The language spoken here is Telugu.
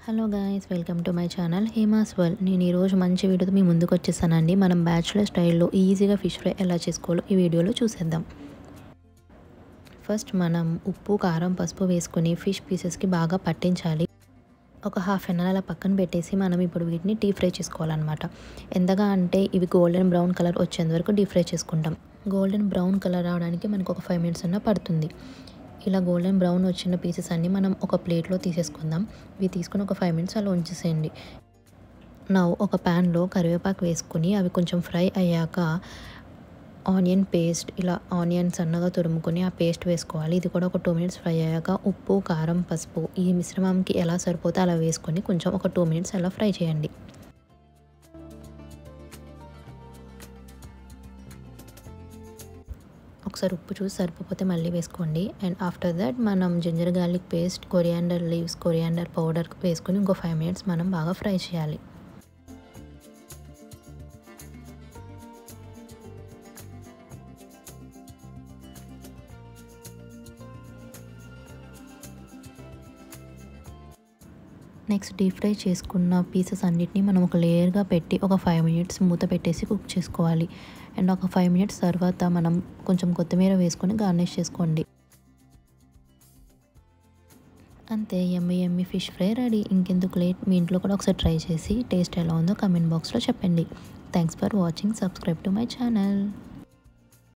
Hello guys, welcome to my channel Hema's world. నేను ఈరోజు మంచి వీడియోతో మీ ముందుకు వచ్చేసానండి. మనం బ్యాచులర్ స్టైల్లో ఈజీగా ఫిష్ ఫ్రై ఎలా చేసుకోవాలో ఈ వీడియోలో చూసేద్దాం. ఫస్ట్ మనం ఉప్పు, కారం, పసుపు వేసుకొని ఫిష్ పీసెస్కి బాగా పట్టించాలి. ఒక హాఫ్ అన్ అవర్ అలా పక్కన పెట్టేసి మనం ఇప్పుడు వీటిని డీప్ ఫ్రై చేసుకోవాలన్నమాట. ఎంతగా అంటే ఇవి గోల్డెన్ బ్రౌన్ కలర్ వచ్చేంత వరకు డీప్ ఫ్రై చేసుకుంటాం. గోల్డెన్ బ్రౌన్ కలర్ రావడానికి మనకు ఒక 5 minutes అన్న పడుతుంది. ఇలా గోల్డెన్ బ్రౌన్ వచ్చిన పీసెస్ అన్నీ మనం ఒక ప్లేట్లో తీసేసుకుందాం. ఇవి తీసుకుని ఒక 5 minutes అలా ఉంచేసేయండి. ఒక ప్యాన్లో కరివేపాకు వేసుకుని అవి కొంచెం ఫ్రై అయ్యాక ఆనియన్ పేస్ట్, ఇలా ఆనియన్ సన్నగా తురుముకొని ఆ పేస్ట్ వేసుకోవాలి. ఇది కూడా ఒక 2 minutes ఫ్రై అయ్యాక ఉప్పు, కారం, పసుపు ఈ మిశ్రమంకి ఎలా సరిపోతే అలా వేసుకొని కొంచెం ఒక 2 minutes అలా ఫ్రై చేయండి. ఒకసారి ఉప్పు చూసి సరిపోతే మళ్ళీ వేసుకోండి. అండ్ ఆఫ్టర్ దట్ మనం ginger garlic paste, coriander leaves, coriander powder వేసుకొని ఇంకో 5 minutes మనం బాగా ఫ్రై చేయాలి. నెక్స్ట్ డీప్ ఫ్రై చేసుకున్న పీసెస్ అన్నిటిని మనం ఒక లేయర్గా పెట్టి ఒక 5 minutes మూత పెట్టేసి కుక్ చేసుకోవాలి. అండ్ ఒక 5 minutes తర్వాత మనం కొంచెం కొత్తిమీర వేసుకొని గార్నిష్ చేసుకోండి. అంతే, యమ్మీ ఫిష్ ఫ్రై రెడీ. ఇంకెందుకు లేట్, మీ ఇంట్లో కూడా ఒకసారి ట్రై చేసి టేస్ట్ ఎలా ఉందో కమెంట్ బాక్స్లో చెప్పండి. Thanks for watching. Subscribe to my channel.